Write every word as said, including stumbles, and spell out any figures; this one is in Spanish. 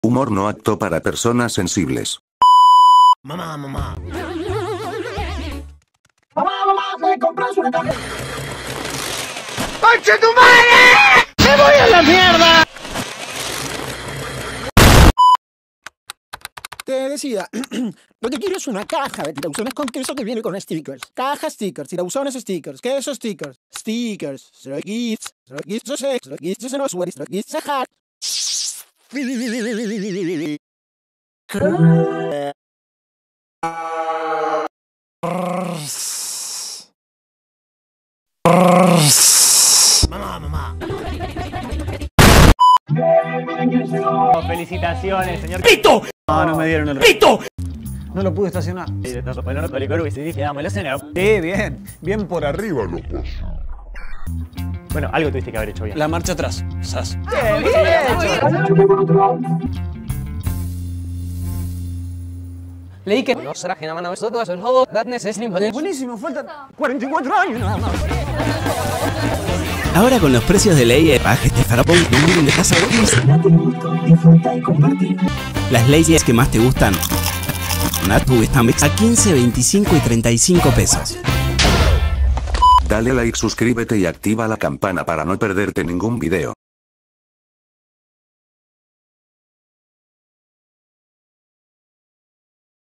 Humor no apto para personas sensibles. Mamá, mamá. Mamá, mamá, me compras una caja. ¡Conche tu madre! ¡Me voy a la mierda! Te decía, lo que quiero es una caja de tirabuzones con queso que viene con stickers. Caja stickers, tirabuzones stickers, queso stickers, stickers, srogis, srogis, srogis, srogis, srogis, srogis, srogis, Mamá, mamá. Oh, felicitaciones, señor. ¡Pito! No, no me dieron el ¡Pito! No lo pude estacionar. Sí, bien. Bien por arriba lo paso. Bueno, algo tuviste que haber hecho bien. La marcha atrás. Sas. Bien, Leí que no será que nada más nosotros el juego buenísimo, faltan cuarenta y cuatro años nada más. Ahora con los precios de ley, baje este farapón de casa. Las leyes que más te gustan Natu están a quince, veinticinco y treinta y cinco pesos. Dale like, suscríbete y activa la campana para no perderte ningún video.